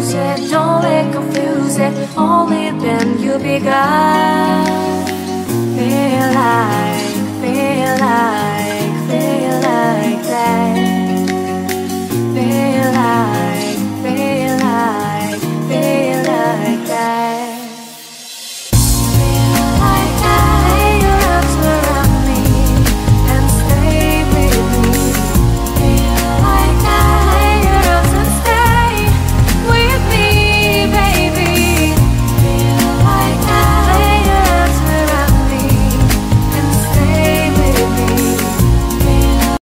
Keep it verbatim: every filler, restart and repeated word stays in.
lose it, don't let confuse it. Only then you begun. Feel like, feel like